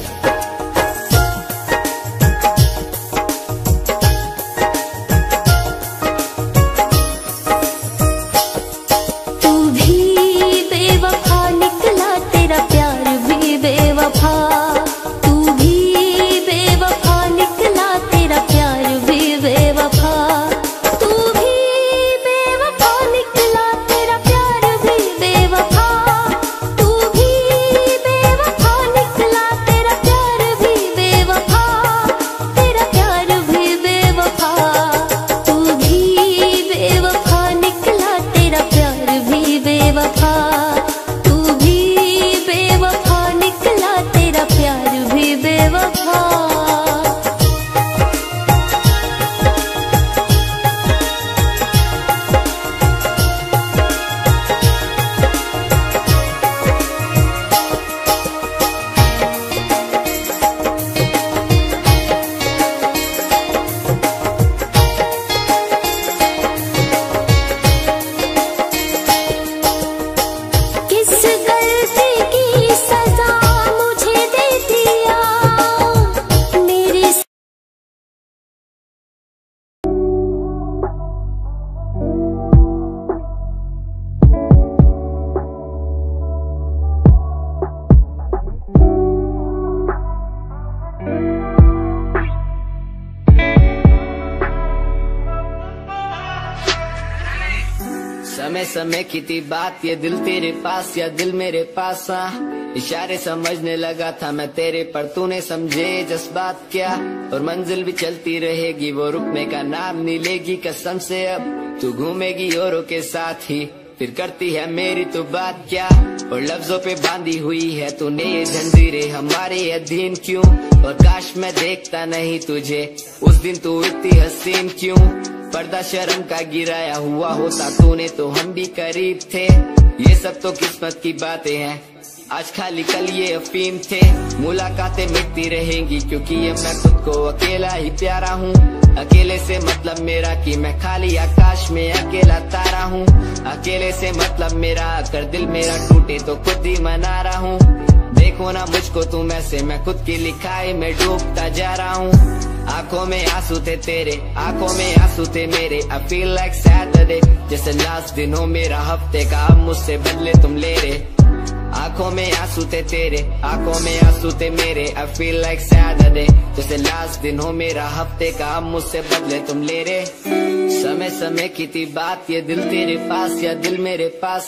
समय की थी बात, ये दिल तेरे पास या दिल मेरे पास। इशारे समझने लगा था मैं तेरे, पर तूने समझे जज्बात क्या। और मंजिल भी चलती रहेगी, वो रुकने का नाम नहीं लेगी कसम से। अब तू घूमेगी औरों के साथ ही, फिर करती है मेरी तो बात क्या। और लफ्जों पे बांधी हुई है तूने ये जंजीरें, हमारे अधीन क्यों। और काश मैं देखता नहीं तुझे उस दिन, तू इतनी हसीन क्यों। पर्दा शर्म का गिराया हुआ होता तूने तो हम भी करीब थे। ये सब तो किस्मत की बातें हैं, आज खाली कल ये अफीम थे। मुलाकातें मिटती रहेंगी क्योंकि ये मैं खुद को अकेला ही प्यारा हूँ। अकेले से मतलब मेरा कि मैं खाली आकाश में अकेला तारा हूँ। अकेले से मतलब मेरा अगर दिल मेरा टूटे तो खुद ही मना रहा हूँ। देखो ना मुझको तुम ऐसे, मैं खुद की लिखाई में डूबता जा रहा हूँ। आंखों में आंसू थे तेरे, आंखों में आंसू थे मेरे। I feel like Saturday, जैसे लास्ट दिन हो मेरा हफ्ते का, अब मुझसे बदले तुम ले रहे। आंखों में आंसू थे तेरे, आंखों में आंसू थे मेरे। I feel like Saturday, जैसे लास्ट दिन हो मेरा हफ्ते का, अब मुझसे बदले तुम ले रहे। समय समय की थी बात, ये दिल तेरे पास या दिल मेरे पास।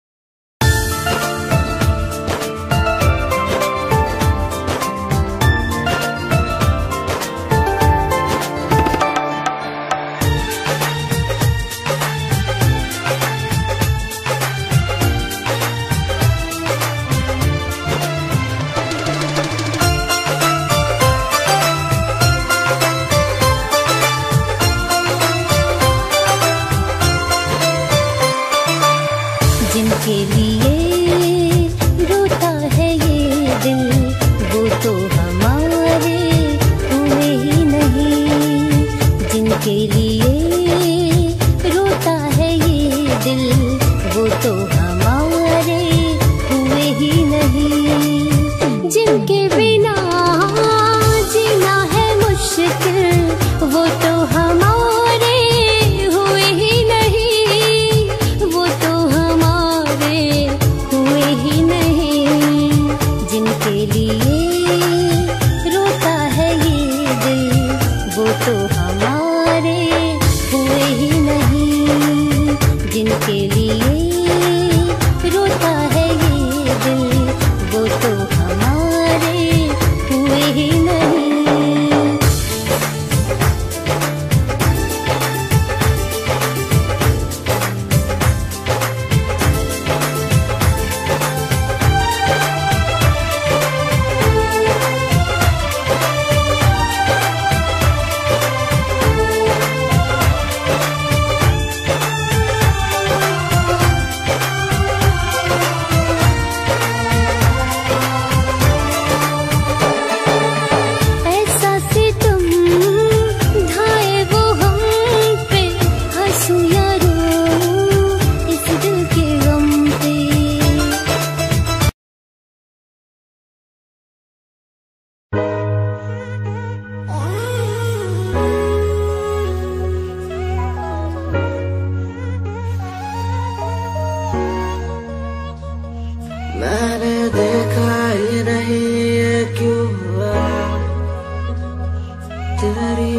जिनके लिए रोता है ये दिल, वो तो हमारे हुए ही नहीं। जिनके लिए रोता है ये दिल, वो तो हमारे हुए ही नहीं। जिनके बिना जीना है मुश्किल, वो तो हमारे हुए ही नहीं। वो तो हमारे हुए ही नहीं। जिनके लिए रोता है ये दिल, वो तो हमारे हुए ही नहीं। जिनके लिए रोता है ये दिल, वो तो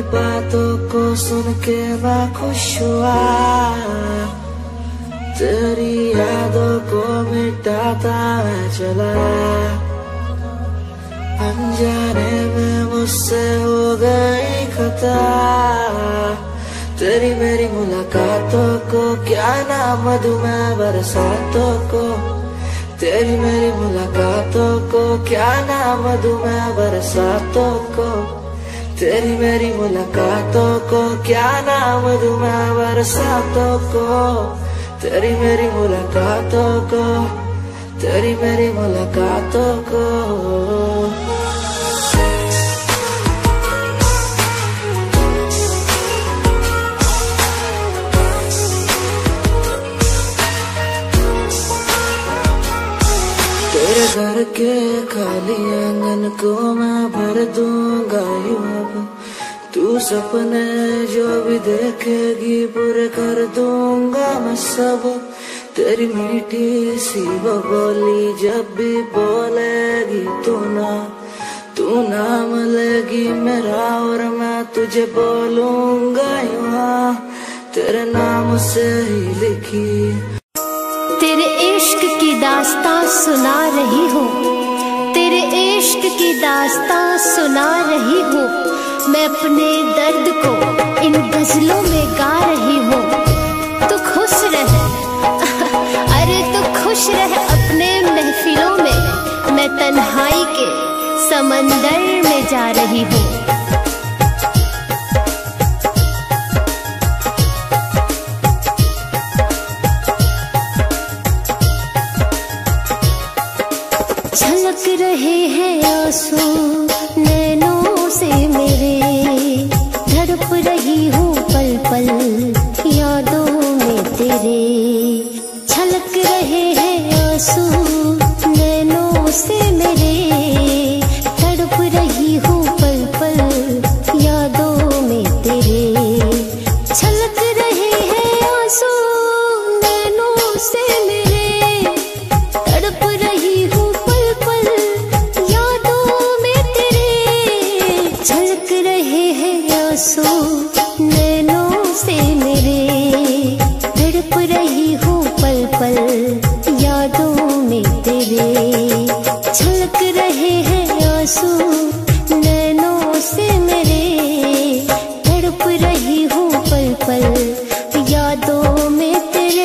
बातों को सुन के मैं खुश हुआ, तेरी यादों को मिटाता मैं चला, अनजाने में मुझसे हो गई खता। तेरी मेरी मुलाकातों को क्या नाम दूं मैं बरसातों को, तेरी मेरी मुलाकातों को क्या नाम दूं मैं बरसातों को, तेरी मेरी मुलाकातों को क्या नाम दूं मैं बरसातों को, तेरी मेरी मुलाकातों को, तेरी मेरी मुलाकातों को। तेरे घर के खाली आंगन को मैं भर दूंगा यूं अब, तू सपने जो भी देखेगी पूरे कर दूंगा मैं सब। तेरी मीठी सी वो बोली जब भी बोलेगी तू नाम लेगी मेरा और मैं तुझे बोलूंगा यूं, तेरे नाम से ही लिखी। तेरे इश्क की दास्तां सुना रही हूँ, तेरे इश्क की दास्तां सुना रही हूँ, मैं अपने दर्द को इन गजलों में गा रही हूँ। तू खुश रह अरे तू खुश रह अपने महफिलों में, मैं तन्हाई के समंदर में जा रही हूँ। छलक रहे हैं आंसू नैनों से मेरे, धड़प रही हूँ पल पल यादों में तेरे। छलक रहे हैं आंसू नैनों से मेरे, तड़प रही हूँ पल पल यादों में तेरे। छलक रहे हैं आंसू नैनों से मेरे, तड़प रही हूँ आंसू नैनों से मेरे, तड़प रही हूँ पल पल यादों में तेरे। छलक रहे हैं आंसू नैनों से मेरे, तड़प रही हूँ पल पल यादों में तेरे।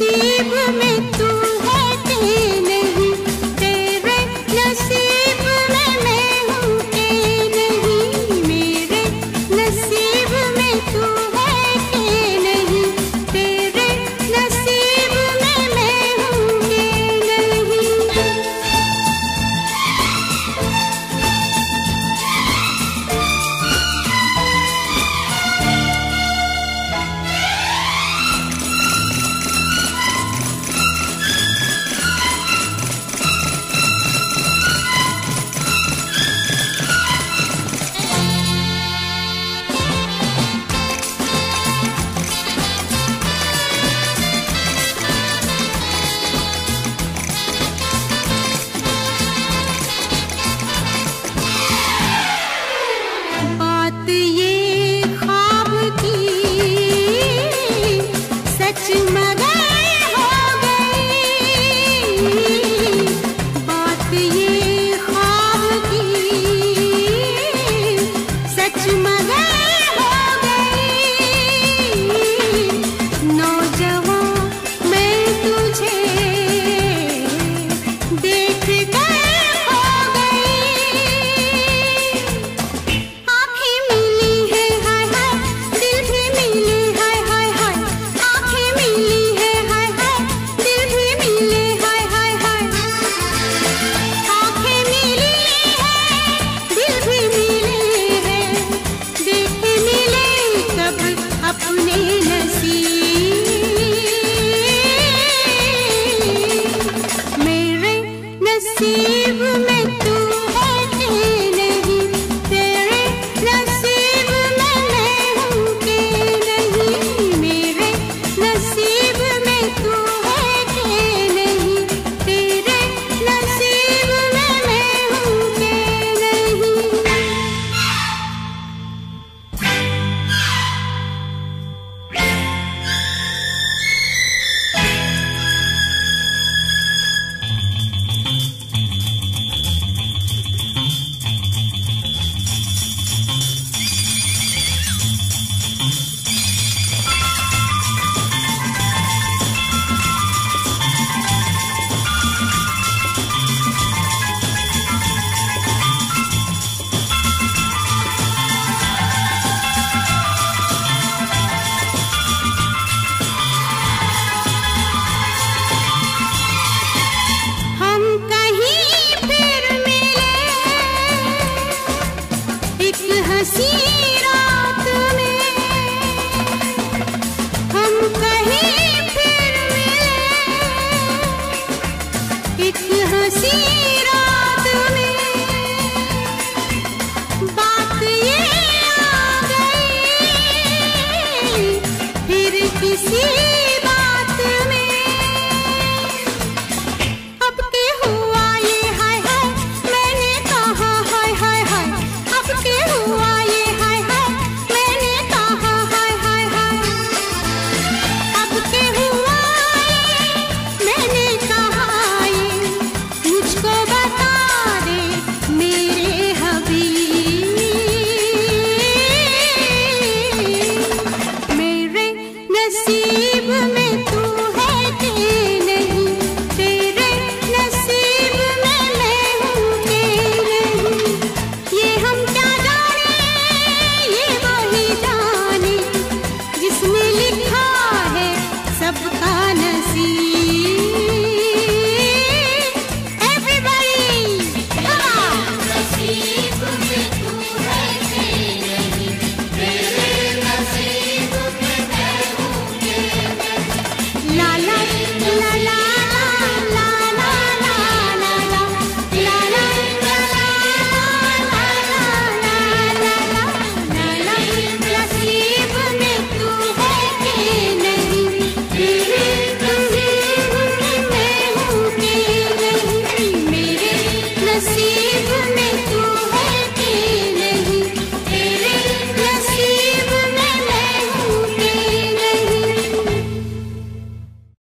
नसीब में तू है कि नहीं, तेरे नसीब में मैं हूँ कि नहीं, मेरे नसीब में तू है कि नहीं, तेरे नसीब में मैं हूँ कि नहीं। बात ये ख्वाब की सच मगर हो गई, बात ये ख्वाब की सच मगर हो गई। नौजवान मैं तुझे देख कर खो गई, आँखें मिली है हाय हाय, दिल भी मिले हाय हाय हाय, आँखें मिली है हाय हाय, दिल भी मिले हाय हाय हाय, आँखें मिली है दिल भी मिले हैं, देख मिले कब अपने नसीब, मेरे नसीब में तू है कि नहीं, तेरे नसीब में मैं हूँ कि नहीं, मेरे नसीब में तू है कि नहीं, तेरे नसीब में मैं हूँ कि नहीं। हम कहीं फिर मिले एक हंसी रात में, हम कहीं फिर मिले एक हंसी